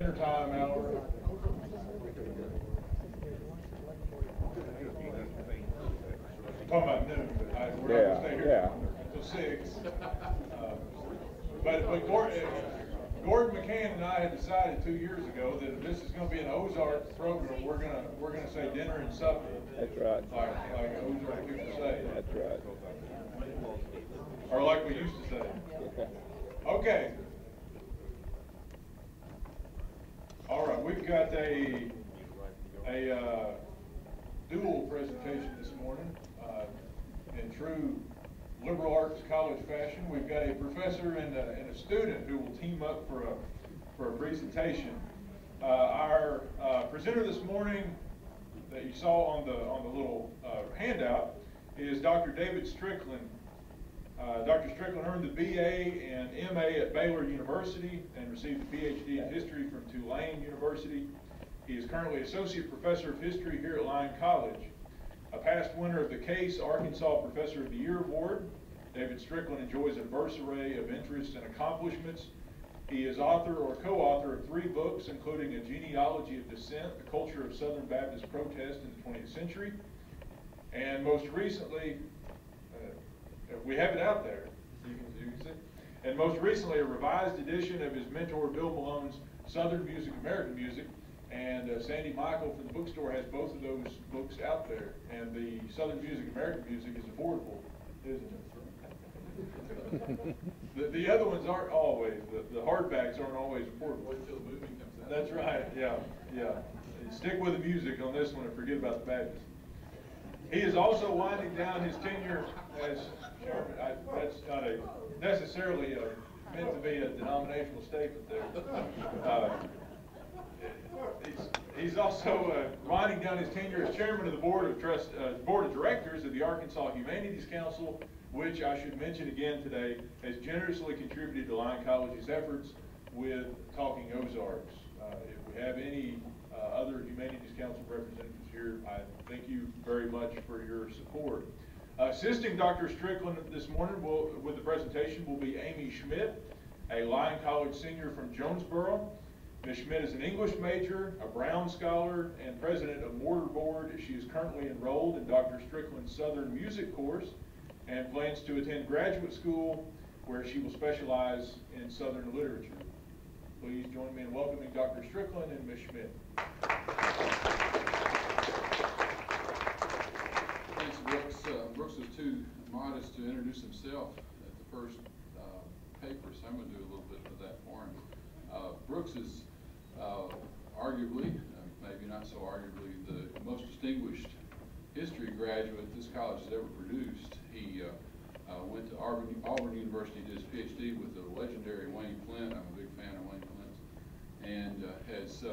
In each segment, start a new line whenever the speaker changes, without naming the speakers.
Dinner time hour. Talking about noon, but we're not going to stay here until 6. But Gordon McCann and I had decided 2 years ago that if this is going to be an Ozark program, we're going to say dinner and supper.
That's right.
Like Ozark people say.
That's right.
Or like we used to say. Okay. All right, we've got a dual presentation this morning in true liberal arts college fashion. We've got a professor and a student who will team up for a presentation. Our presenter this morning that you saw on the little handout is Dr. David Strickland. Dr. Strickland earned the BA and MA at Baylor University and received a PhD in history from Tulane University. He is currently Associate Professor of History here at Lyon College. A past winner of the Case Arkansas Professor of the Year Award, David Strickland enjoys a diverse array of interests and accomplishments. He is author or co-author of 3 books, including A Genealogy of Dissent, The Culture of Southern Baptist Protest in the 20th Century, and most recently, we have it out there, you can see. And most recently, a revised edition of his mentor Bill Malone's Southern Music, American Music, and Sandy Michael from the bookstore has both of those books out there. And the Southern Music, American Music is affordable, isn't it? The other ones aren't always. The hardbacks aren't always affordable.
Wait till the movie comes out.
That's right. Yeah. Stick with the music on this one and forget about the Baptist. He is also winding down his tenure as chairman. That's not necessarily meant to be a denominational statement there. He's also winding down his tenure as chairman of the board of directors of the Arkansas Humanities Council, which I should mention again today has generously contributed to Lyon College's efforts with Talking Ozarks. If we have any other Humanities Council representatives here, I thank you very much for your support. Assisting Dr. Strickland this morning with the presentation will be Amy Schmidt, a Lyon College senior from Jonesboro. Ms. Schmidt is an English major, a Brown Scholar, and president of Mortar Board. She is currently enrolled in Dr. Strickland's Southern Music course and plans to attend graduate school where she will specialize in Southern literature. Please join me in welcoming Dr. Strickland and Ms. Schmidt.
Thanks, Brooks. Brooks was too modest to introduce himself at the first paper, so I'm going to do a little bit of that for him. Brooks is arguably, maybe not so arguably, the most distinguished history graduate this college has ever produced. He went to Auburn University, did his PhD with the legendary Wayne Flint. I'm a big fan of Wayne Flint. And has,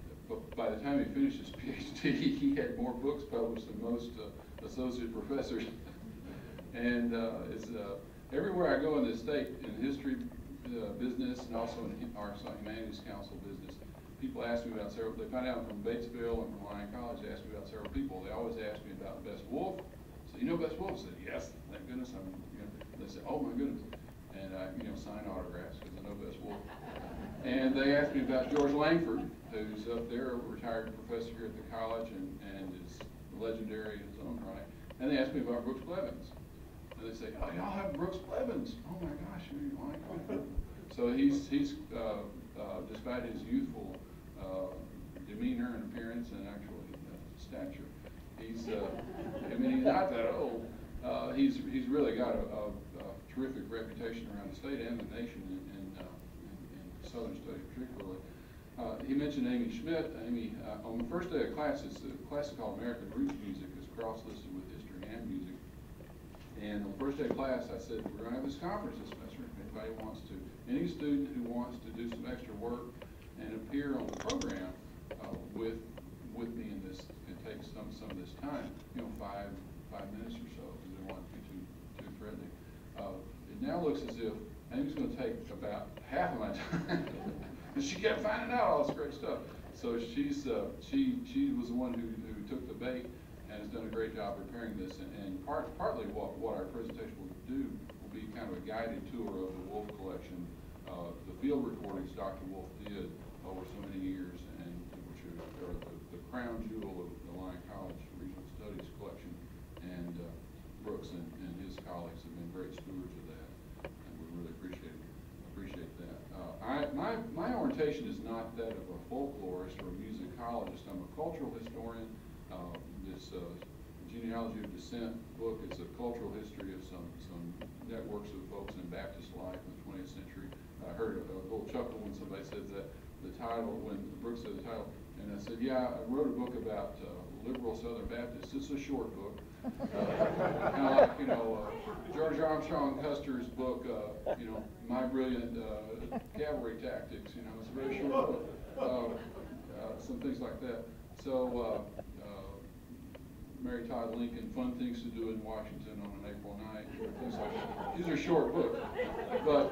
by the time he finished his PhD, he had more books published than most associate professors. And everywhere I go in this state, in history business and also in Arkansas Humanities Council business, people ask me about several. They find out I'm from Batesville and from Lyon College. They ask me about several people. They always ask me about Bess Wolf. So, you know Bess Wolf? I said, yes, thank goodness. They say, oh my goodness. And I, sign autographs because I know Bess Wolf. And they asked me about George Langford, who's up there, a retired professor here at the college and is legendary in his own right. And they asked me about Brooks Blevins. And they say, oh, y'all have Brooks Blevins. Oh my gosh, you like him? So he's despite his youthful demeanor and appearance and actually stature, he's not that old. He's really got a terrific reputation around the state and the nation in Southern studies particularly. He mentioned Amy Schmidt. Amy, on the first day of class, it's a class called American Roots Music. It's cross-listed with history and music. And on the first day of class, I said, we're going to have this conference this semester. If anybody wants to, any student who wants to do some extra work and appear on the program with me in this, and take some of this time, 5 minutes or so, because they want to be too threatening. It now looks as if Amy's going to take about half of my time. And she kept finding out all this great stuff. So she was the one who took the bait and has done a great job preparing this. And partly what our presentation will do will be kind of a guided tour of the Wolf collection. The field recordings Dr. Wolf did over so many years, and which are the crown jewel of the Lyon College Regional Studies collection. And Brooks and his colleagues have been great stewards of that, and we really appreciate that. My orientation is not that of a folklorist or a musicologist. I'm a cultural historian. This Genealogy of Descent book is a cultural history of some networks of folks in Baptist life in the 20th century. I heard a little chuckle when somebody said that the title, when Brooks said the title, and I said, yeah, I wrote a book about liberal Southern Baptists. It's a short book. Kind of like, George Armstrong Custer's book, My Brilliant Cavalry Tactics. It's a very short book. Some things like that. So, Mary Todd Lincoln, Fun Things to Do in Washington on an April Night, things like that. These are short books. But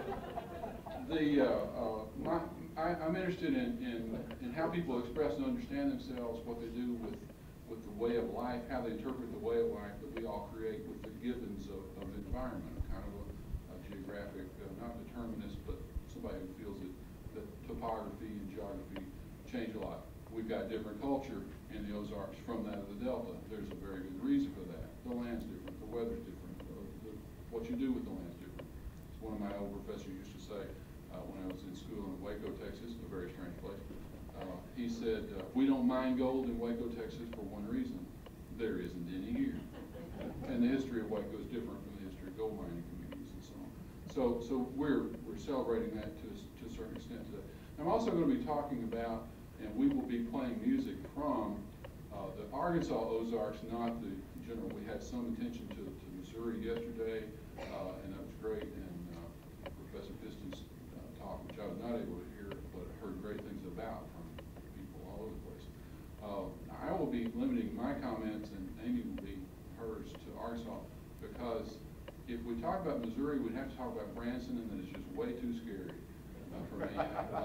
I'm interested in how people express and understand themselves, what they do with the way of life, how they interpret the way of life that we all create with the givens of environment, kind of a geographic, not determinist, but somebody who feels that topography and geography change a lot. We've got different culture in the Ozarks from that of the Delta. There's a very good reason for that. The land's different, the weather's different, what you do with the land's different. It's one of my old professors used to say when I was in school in Waco, Texas, a very strange place. He said, we don't mine gold in Waco, Texas for one reason: there isn't any here. And the history of Waco is different from the history of gold mining communities and so on. So we're celebrating that to a certain extent today. I'm also going to be talking about, and we will be playing music from the Arkansas Ozarks, not the general. We had some attention to Missouri yesterday, and that was great. And Professor Piston's talk, which I was not able to hear, but heard great things about from people all over the place. I will be limiting my comments, and Amy will be hers, to Arkansas, because if we talk about Missouri, we'd have to talk about Branson, and then it's just way too scary for me.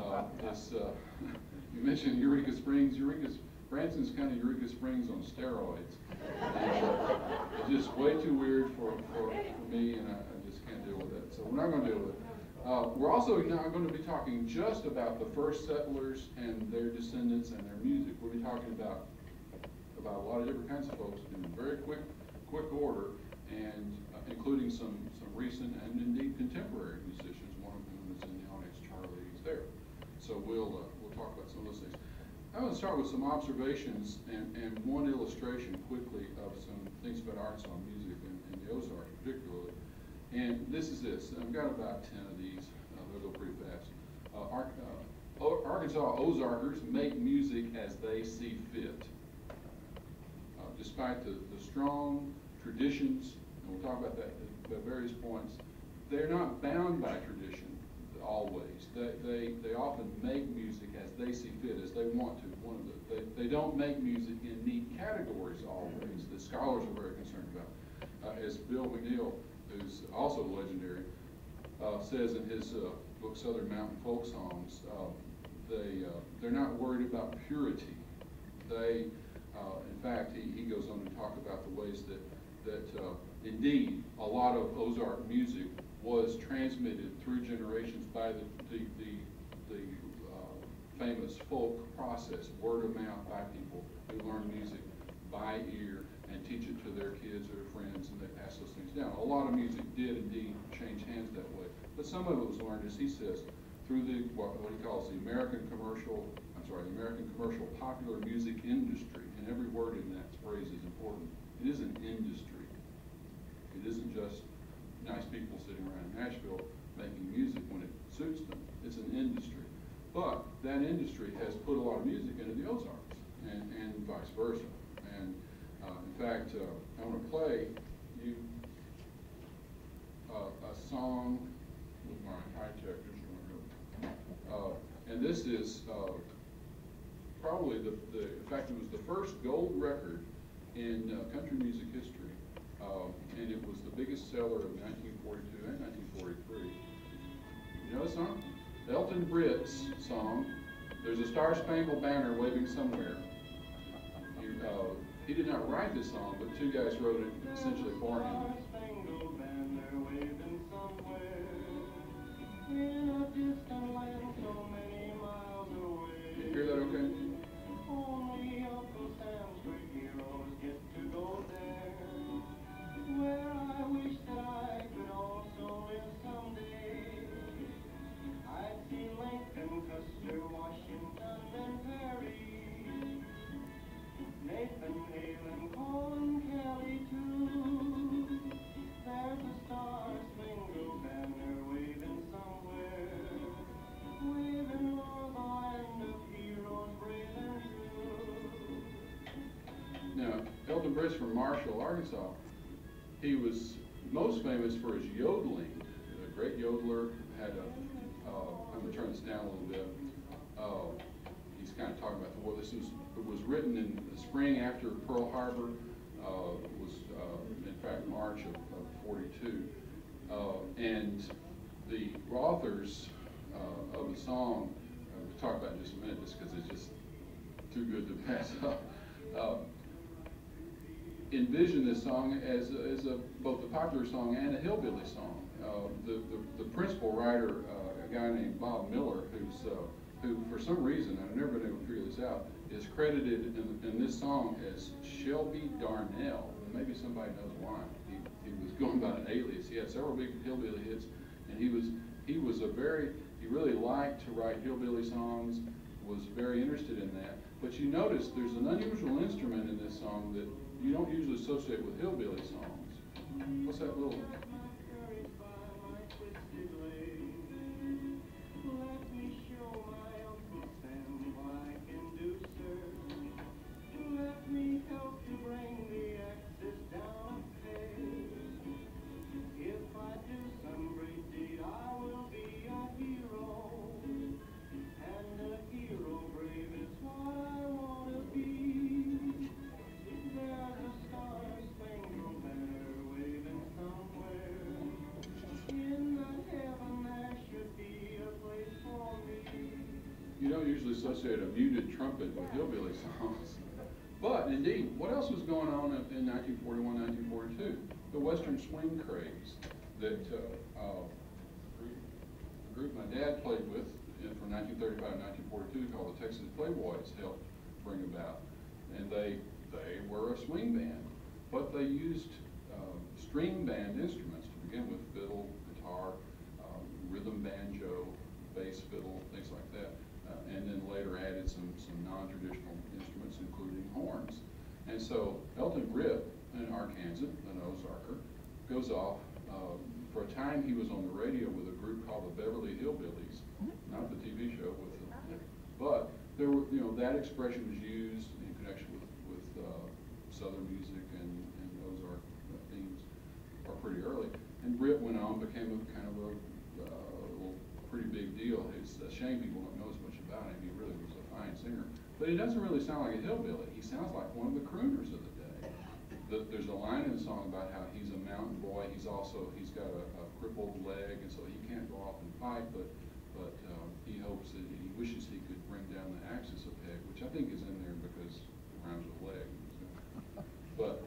You mentioned Eureka Springs. Branson's kind of Eureka Springs on steroids. It's just way too weird for me, and I just can't deal with it. So we're not going to deal with it. We're also now going to be talking just about the first settlers and their descendants and their music. We'll be talking about a lot of different kinds of folks in very quick order, and including some recent and indeed contemporary musicians. One of whom is in the audience, Charlie. He's there. So we'll talk about some of those things. I'm going to start with some observations and one illustration quickly of some things about Arkansas music and the Ozarks particularly. And this is this. I've got about 10 of these. They'll go pretty fast. Arkansas Ozarkers make music as they see fit. Despite the strong traditions, and we'll talk about that at various points, they're not bound by tradition always. They often make music as they see fit, as they want to. They don't make music in neat categories always that scholars are very concerned about. As Bill McNeil, who's also legendary, says in his book Southern Mountain Folk Songs, they're not worried about purity. In fact, he goes on to talk about the ways that indeed a lot of Ozark music was transmitted through generations by the famous folk process, word of mouth, by people who learn music by ear and teach it to their kids or their friends, and they pass those things down. A lot of music did indeed change hands that way, but some of it was learned, as he says, through what he calls the American commercial popular music industry. And every word in that phrase is important. It is an industry. It isn't just nice people sitting around in Nashville making music when it suits them. It's an industry. But that industry has put a lot of music into the Ozarks, and vice versa. And in fact, I want to play you a song with my high-tech instrument. And this is probably in fact, it was the first gold record in country music history, and it was the biggest seller of 1942 and 1943. You know the song? Elton Britt's song, "There's a Star-Spangled Banner Waving Somewhere." He did not write this song, but two guys wrote it essentially for him. Star-Spangled Banner waving somewhere in a distant land so many miles away. Chris from Marshall, Arkansas, he was most famous for his yodeling. A great yodeler, had a, I'm going to turn this down a little bit. He's kind of talking about the war. It was written in the spring after Pearl Harbor. Was in fact March of 42. And the authors of the song, we'll talk about it in just a minute just because it's just too good to pass up. Envision this song as both a popular song and a hillbilly song. The principal writer, a guy named Bob Miller, who for some reason, I've never been able to figure this out, is credited in this song as Shelby Darnell. Maybe somebody knows why. He was going by an alias. He had several big hillbilly hits, and he really liked to write hillbilly songs, was very interested in that. But you notice there's an unusual instrument in this song that you don't usually associate with hillbilly songs. What's that little? You don't usually associate a muted trumpet with hillbilly songs. But indeed, what else was going on in 1941, 1942? The Western swing craze that a group my dad played with from 1935 to 1942 called the Texas Playboys helped bring about. And they were a swing band, but they used string band instruments to begin with: fiddle, guitar, rhythm banjo, bass fiddle, things like that. And then later added some non-traditional instruments, including horns. And so Elton Britt, an Arkansan, an Ozarker, goes off. For a time, he was on the radio with a group called the Beverly Hillbillies, not the TV show, but there were, that expression was used in connection with Southern music and Ozark themes pretty early. And Britt went on, became a kind of a pretty big deal. It's a shame people don't know as much about him. He really was a fine singer. But he doesn't really sound like a hillbilly. He sounds like one of the crooners of the day. There's a line in the song about how he's a mountain boy. He's got a crippled leg, and so he can't go off and fight, but he hopes that he wishes he could bring down the axis of peg, which I think is in there because it rhymes with leg. But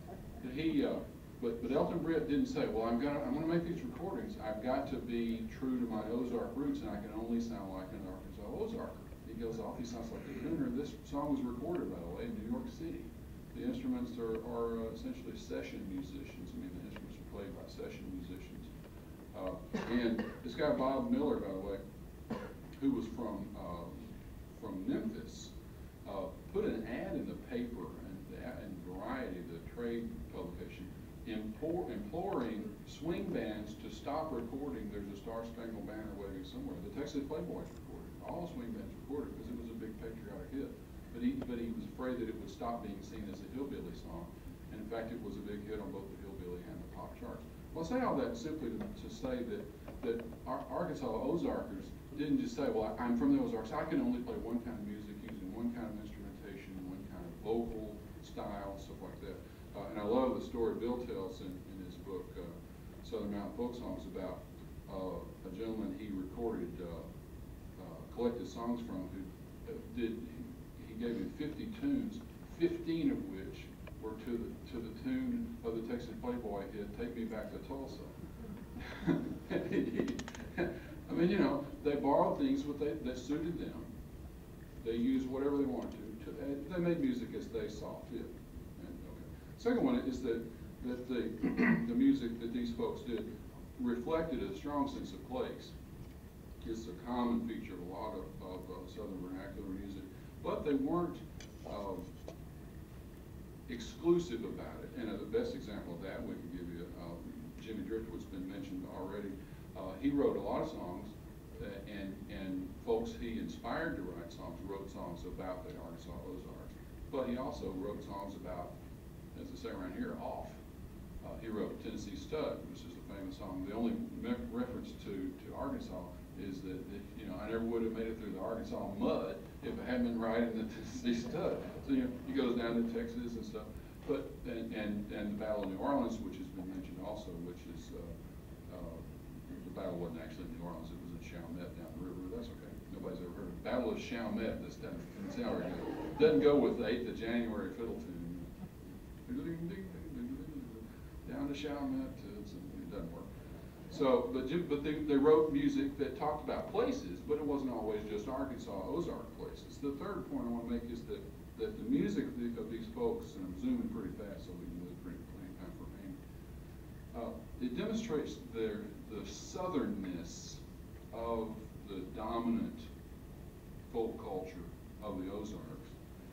But Elton Britt didn't say, well, I'm gonna make these recordings. I've got to be true to my Ozark roots, and I can only sound like an Arkansas Ozarker. He goes off. He sounds like a crooner. This song was recorded, by the way, in New York City. The instruments are essentially session musicians. I mean, the instruments are played by session musicians. And this guy Bob Miller, by the way, who was from Memphis, put an ad in the paper and Variety, the trade publication, imploring swing bands to stop recording "There's a Star-Spangled Banner Waving Somewhere." The Texas Playboys recorded, all swing bands recorded, because it was a big patriotic hit. But he was afraid that it would stop being seen as a hillbilly song. And in fact, it was a big hit on both the hillbilly and the pop charts. Well, I say all that simply to say that Arkansas Ozarkers didn't just say, well, I'm from the Ozarks, I can only play one kind of music using one kind of instrumentation, one kind of vocal style, stuff like that. And I love the story Bill tells in his book, Southern Mountain Folk Songs, about a gentleman he recorded, collected songs from, he gave him 50 tunes, 15 of which were to the tune of the Texas Playboy hit, "Take Me Back to Tulsa." I mean, they borrowed things that suited them. They used whatever they wanted to. They made music as they saw fit. Second one is that the music that these folks did reflected a strong sense of place. It's a common feature of a lot of Southern vernacular music, but they weren't exclusive about it. And the best example of that we can give you, Jimmy Driftwood's been mentioned already. He wrote a lot of songs, and folks he inspired to write songs wrote songs about the Arkansas Ozarks, but he also wrote songs about as they say around here, off. He wrote Tennessee Stud, which is a famous song. The only reference to Arkansas is that, you know, I never would have made it through the Arkansas mud if I hadn't been riding the Tennessee Stud. So, you know, he goes down to Texas and stuff. But, and the Battle of New Orleans, which has been mentioned also, which is, the battle wasn't actually in New Orleans, it was in Chalmette down the river. That's okay. Nobody's ever heard of it. Battle of Chalmette, that's down in Salary. Doesn't go with the 8th of January fiddle tune. Down to Chalmette, it doesn't work. So, but they wrote music that talked about places, but it wasn't always just Arkansas, Ozark places. The third point I want to make is that the music of these folks, and I'm zooming pretty fast so we can leave plenty of time for pain, it demonstrates the southernness of the dominant folk culture of the Ozarks,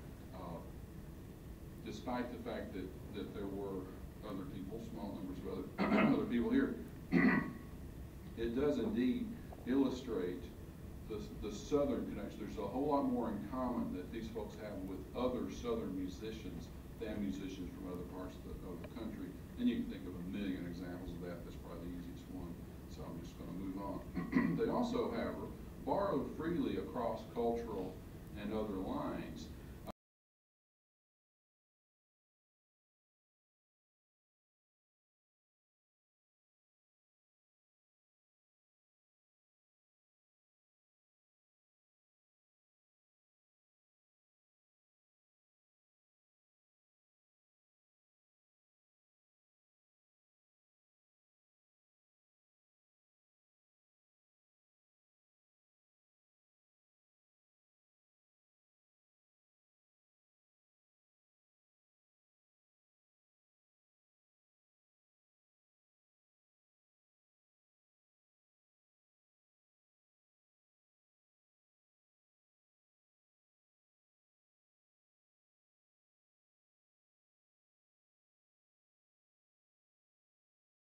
despite the fact that there were other people, small numbers of other people here. It does indeed illustrate the southern connection. There's a whole lot more in common that these folks have with other southern musicians than musicians from other parts of the country. And you can think of a million examples of that. That's probably the easiest one. So I'm just going to move on. They also, however, borrowed freely across cultural and other lines.